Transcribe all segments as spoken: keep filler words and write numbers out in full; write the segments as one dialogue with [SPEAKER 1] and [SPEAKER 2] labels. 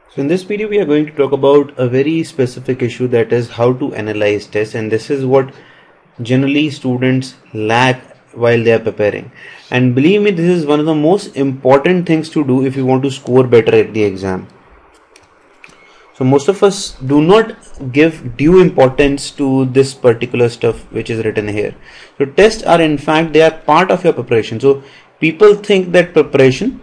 [SPEAKER 1] So in this video we are going to talk about a very specific issue, that is how to analyze tests, and this is what generally students lack while they are preparing. And believe me, this is one of the most important things to do if you want to score better at the exam. So most of us do not give due importance to this particular stuff which is written here. So tests are, in fact, they are part of your preparation. So people think that preparation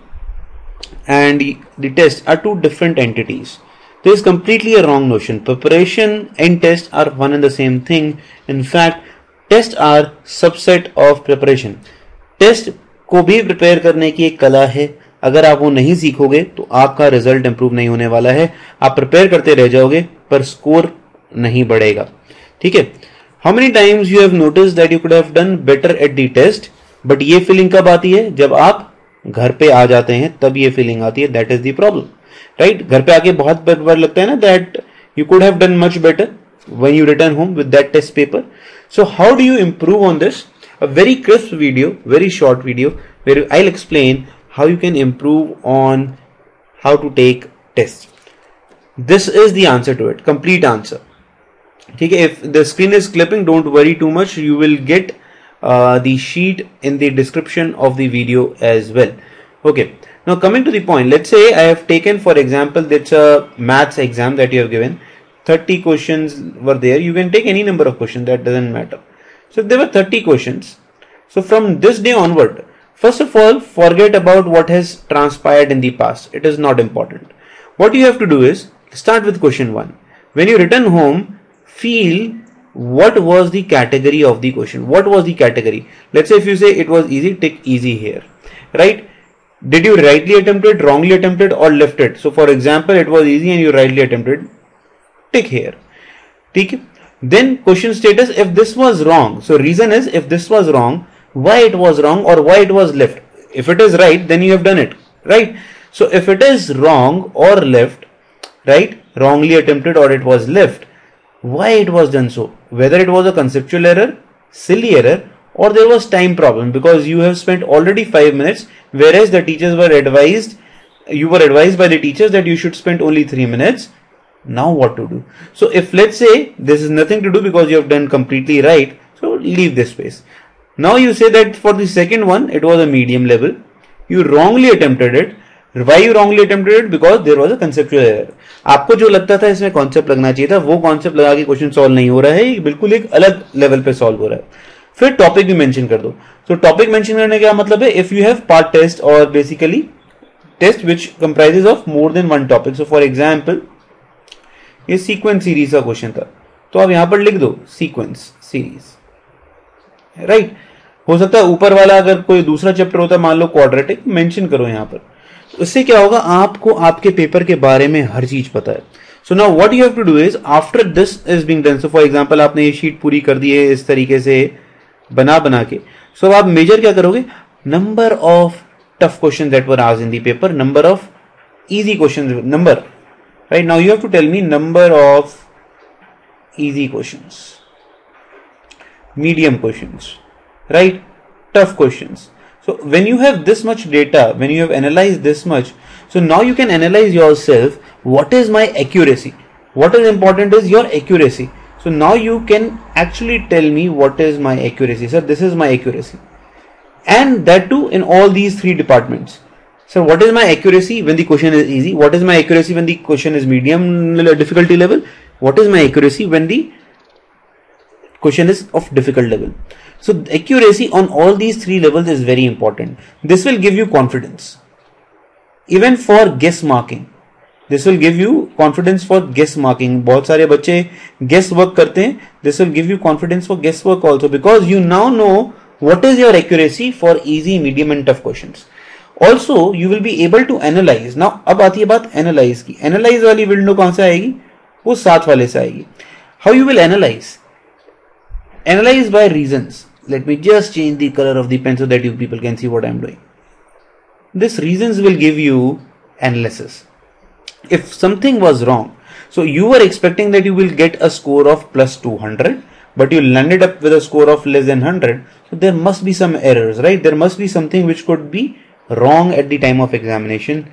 [SPEAKER 1] and the test are two different entities. This is completely a wrong notion. Preparation and test are one and the same thing. In fact, tests are subset of preparation. Test को भी prepare करने की एक कला है. अगर आप वो नहीं सीखोगे तो आपका रिजल्ट इंप्रूव नहीं होने वाला है. आप प्रिपेयर करते रह जाओगे पर स्कोर नहीं बढ़ेगा. ठीक है. How many times you have noticed that you could have done better at the test, but ये फीलिंग कब आती है? जब आप घर पे आ जाते हैं तब ये फीलिंग आती है. That is the problem, right. घर पे आके बहुत बार लगता है ना that you could have done much better when you return home with that test paper. So how do you improve on this? A very crisp video, very short video where I will explain how you can improve on how to take test. This is the answer to it, complete answer. ठीक है. If the screen is clipping, don't worry too much. You will get Uh, the sheet in the description of the video as well. Okay, now coming to the point, let's say I have taken, for example, that's a maths exam that you have given. thirty questions were there. You can take any number of questions, that doesn't matter. So there were thirty questions. So from this day onward, first of all, forget about what has transpired in the past. It is not important. What you have to do is start with question one. When you return home, feel what was the category of the question. What was the category? Let's say if you say it was easy, tick easy here, right? Did you rightly attempt it, wrongly attempted, or left it? So for example, it was easy and you rightly attempted, tick here. Tick. Then question status, if this was wrong, so reason is if this was wrong, why it was wrong or why it was left. If it is right, then you have done it, right? So if it is wrong or left, right, wrongly attempted or it was left, why it was done so, whether it was a conceptual error, silly error, or there was time problem because you have spent already five minutes whereas the teachers were advised, you were advised by the teachers that you should spend only three minutes. Now what to do? So if let's say this is nothing to do because you have done completely right, so leave this space. Now you say that for the second one it was a medium level, you wrongly attempted it. Why you wrongly attempted it? Because there was a conceptual error. आपको जो लगता था इसमें concept लगना चाहिए था, वो concept लगा के क्वेश्चन सॉल्व नहीं हो रहा है, बिल्कुल एक अलग लेवल पे सॉल्व हो रहा है. फिर टॉपिक भी मेंशन कर दो. तो टॉपिक मेंशन करने का मतलब है if you have part test और basically test which comprises of more than one topic. So for example ये सीक्वेंस सीरीज का क्वेश्चन था, तो आप यहां पर लिख दो सीक्वेंस सीरीज, राइट. हो सकता है ऊपर वाला अगर कोई दूसरा चैप्टर होता है, मान लो क्वाड्रेटिक, मेंशन करो यहां पर. उससे क्या होगा, आपको आपके पेपर के बारे में हर चीज पता है. So now what you have to do is after this is being done, so for example आपने ये शीट पूरी कर दी है इस तरीके से बना बना के. सो so, आप मेजर क्या करोगे, number of tough question that were asked in the paper, number of easy question, number, right. Now you have to tell me number of easy questions, medium questions, right, tough questions. So when you have this much data, when you have analyzed this much, so now you can analyze yourself, what is my accuracy? What is important is your accuracy. So now you can actually tell me what is my accuracy. Sir, this is my accuracy. And that too in all these three departments. Sir, what is my accuracy when the question is easy? What is my accuracy when the question is medium difficulty level? What is my accuracy when the question is of difficult level? So accuracy on all these three levels is very important. This will give you confidence. Even for guess marking, this will give you confidence for guess marking. बहुत सारे बच्चे guess work करते हैं. This will give you confidence for guess work also because you now know what is your accuracy for easy, medium and tough questions. Also you will be able to analyze. Now अब आती है बात analyze की. Analyze वाली window कहाँ से आएगी? वो साथ वाले से आएगी. How you will analyze? Analyze by reasons. Let me just change the color of the pen so that you people can see what I am doing. This reasons will give you analysis. If something was wrong, so you were expecting that you will get a score of plus two hundred, but you landed up with a score of less than one hundred. So there must be some errors, right? There must be something which could be wrong at the time of examination.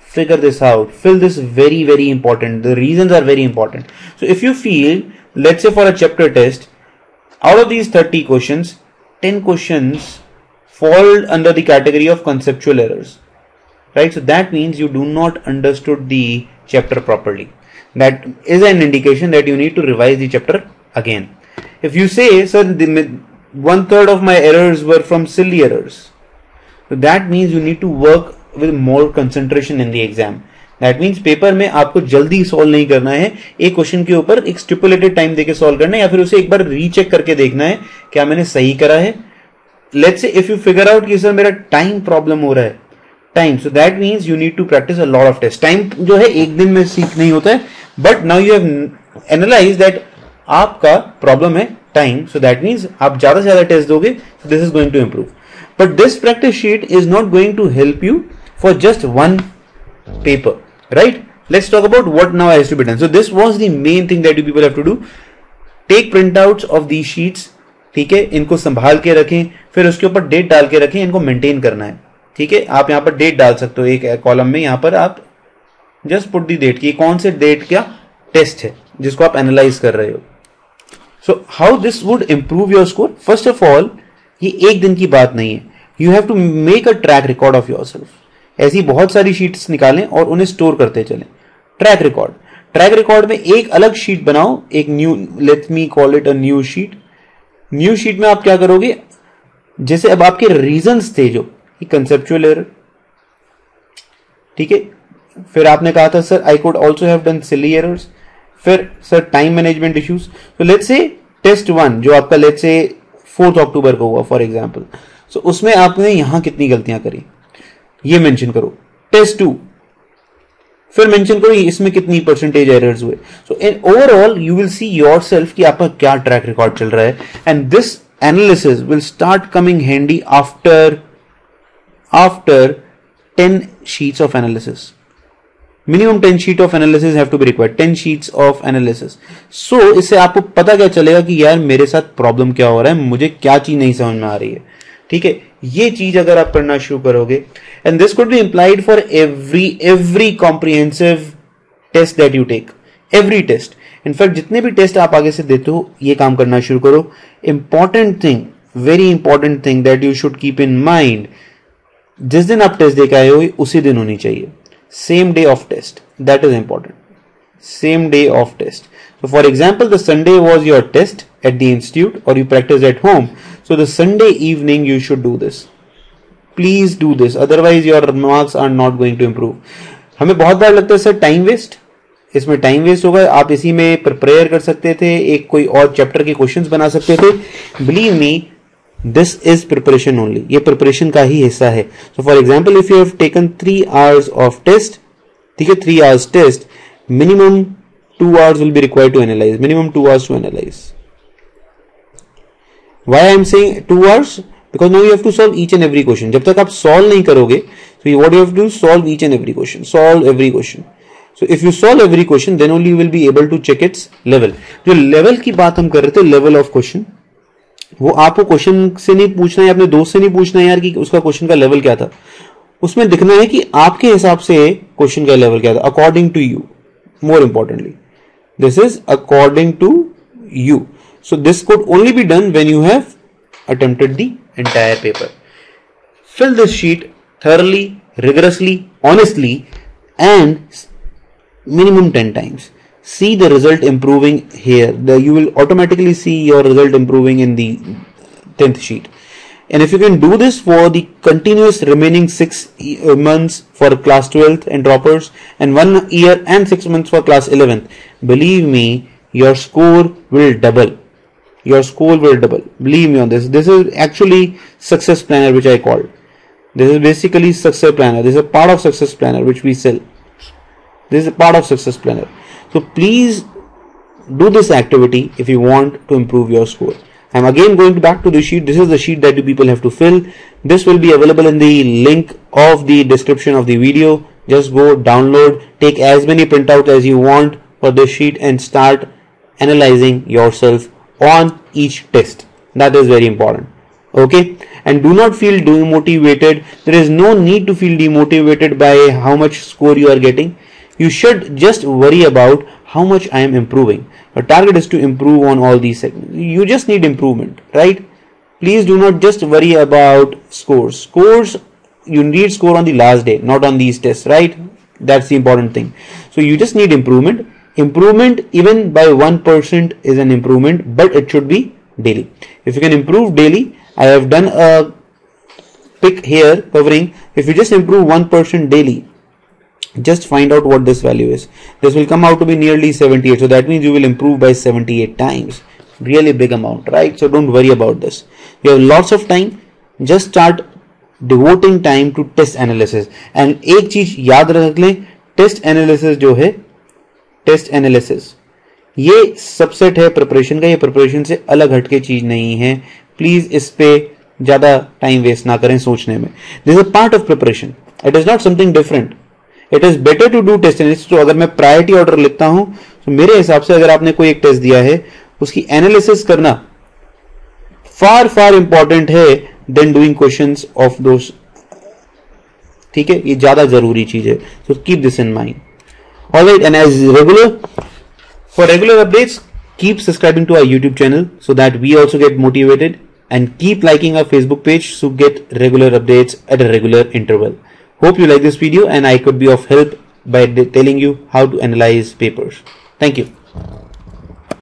[SPEAKER 1] figure this out, fill this very very important. The reasons are very important. So if you feel, let's say for a chapter test, out of these thirty questions, ten questions fall under the category of conceptual errors, right? So that means you do not understood the chapter properly. That is an indication that you need to revise the chapter again. If you say, sir, the one third of my errors were from silly errors, so that means you need to work with more concentration in the exam. That means paper में आपको जल्दी solve नहीं करना है, एक question के ऊपर एक स्टिपुलेटेड टाइम देके सॉल्व करना है, या फिर उसे एक बार रीचेक करके देखना है क्या मैंने सही करा है. Let's say if you figure out कि सर मेरा टाइम प्रॉब्लम हो रहा है, time, so that means you need to practice a lot of test. Time जो है एक दिन में सीख नहीं होता है, but now you have analyze that आपका प्रॉब्लम है टाइम, सो दैट मीन्स आप ज्यादा से ज्यादा टेस्ट दोगे, this is going to improve. But this practice sheet is not going to help you for just one paper, right? Let's talk about what now has to be done. So this was the main thing that you people have to do. Take printouts of these sheets, ठीक है, इनको संभाल के रखें, फिर उसके ऊपर date डाल के रखें, इनको मेंटेन करना है, ठीक है. आप यहाँ पर डेट डाल सकते हो एक कॉलम में, यहाँ पर आप जस्ट पुट दी डेट की कौन से डेट का टेस्ट है जिसको आप एनालाइज कर रहे हो. So how this would improve your score? First of all, ये एक दिन की बात नहीं है. You have to make a track record of yourself. ऐसी बहुत सारी शीट्स निकालें और उन्हें स्टोर करते चलें. ट्रैक रिकॉर्ड, ट्रैक रिकॉर्ड में एक अलग शीट बनाओ, एक new, let me call it a new sheet. New sheet में आप क्या करोगे, जैसे अब आपके रीजंस थे जो कंसेप्चुअल एरर, ठीक है, फिर आपने कहा था sir I could also have done silly errors, फिर सर टाइम मैनेजमेंट इश्यूज. तो लेट्स से टेस्ट वन जो आपका लेट्स से फोर्थ अक्टूबर को हुआ फॉर एग्जाम्पल, सो उसमें आपने यहां कितनी गलतियां करी ये मेंशन करो. टेस्ट टू, फिर मेंशन करो इसमें कितनी परसेंटेज एरर्स हुए. So in overall you will see yourself कि आपका क्या ट्रैक रिकॉर्ड चल रहा है, and this analysis will start coming handy after after ten sheets of analysis. Minimum ten sheet of analysis have to be required, ten sheets of analysis. So इससे आपको पता क्या चलेगा कि यार मेरे साथ प्रॉब्लम क्या हो रहा है, मुझे क्या चीज नहीं समझ में आ रही है, ठीक है. ये चीज अगर आप करना शुरू करोगे, and this could be implied for every every comprehensive test that you take, every test. In fact जितने भी टेस्ट आप आगे से देते हो ये काम करना शुरू करो. Important thing, very important thing that you should keep in mind, जिस दिन आप टेस्ट देकर आए हो उसी दिन होनी चाहिए. Same day of test, that is important. Same day of test. So for example, the Sunday was your test at the institute or you practice at home. So the Sunday evening you should do this. Please do this. Otherwise your marks are not going to improve. हमें बहुत बार लगता है sir time waste, इसमें time waste होगा. आप इसी में प्रिपेयर कर सकते थे, एक कोई और चैप्टर के क्वेश्चंस बना सकते थे. Believe me, this is preparation only. ये प्रिपरेशन का ही हिस्सा है. So for example, if you have taken three hours of test, ठीक है, three hours test, minimum two hours will be required to analyze, minimum two hours to analyze. Why I am saying two hours? Because now you have to solve each and every question. जब तक आप solve नहीं करोगे, so what you have to do, solve each and every question, solve every question. So if you solve every question, then only you will be able to check its level. जो level की बात हम कर रहे थे, level of question, वो आपको question से नहीं पूछना है, अपने दोस्त से नहीं पूछना है यार कि उसका क्वेश्चन का लेवल क्या था. उसमें दिखना है कि आपके हिसाब से क्वेश्चन का लेवल क्या था, according to you. More importantly, this is according to you. So this could only be done when you have attempted the entire paper. Fill this sheet thoroughly, rigorously, honestly, and minimum ten times. See the result improving here. The, you will automatically see your result improving in the tenth sheet. And if you can do this for the continuous remaining six months for class twelfth and droppers, and one year and six months for class eleventh, believe me, your score will double. Your score will double. Believe me on this. This is actually success planner, which I called. This is basically success planner. This is a part of success planner which we sell. This is a part of success planner. So please do this activity if you want to improve your score. I'm again going back to the sheet. This is the sheet that you people have to fill. This will be available in the link of the description of the video. Just go download, take as many printouts as you want for this sheet and start analyzing yourself on each test. That is very important. Okay, and do not feel demotivated. There is no need to feel demotivated by how much score you are getting. You should just worry about how much I am improving. Your target is to improve on all these segments. You just need improvement, right? Please do not just worry about scores. Scores, you need score on the last day, not on these tests, right? That's the important thing. So you just need improvement. Improvement even by one percent is an improvement, but it should be daily. If you can improve daily, I have done a pick here covering if you just improve one percent daily, just find out what this value is. This will come out to be nearly seventy-eight. So that means you will improve by seventy-eight times. Really big amount, right? So don't worry about this. You have lots of time. Just start devoting time to test analysis. And एक चीज याद रख लें, test analysis जो है, test analysis ये subset है preparation का. ये प्रिपरेशन से अलग हटके चीज नहीं है. प्लीज इस पे ज्यादा टाइम वेस्ट ना करें सोचने में. This is a part of preparation. It is not something different. It is better to do test analysis. तो अगर मैं प्रायोरिटी ऑर्डर लिखता हूं तो मेरे हिसाब से अगर आपने कोई एक टेस्ट दिया है उसकी एनालिसिस करना फार फार इंपॉर्टेंट है then doing questions of those. ठीक है, ये ज्यादा जरूरी चीज है. So keep this in mind. Alright, and as regular for regular updates keep subscribing to our YouTube channel so that we also get motivated, and keep liking our Facebook page to get regular updates at a regular interval. Hope you like this video and I could be of help by telling you how to analyze papers. Thank you.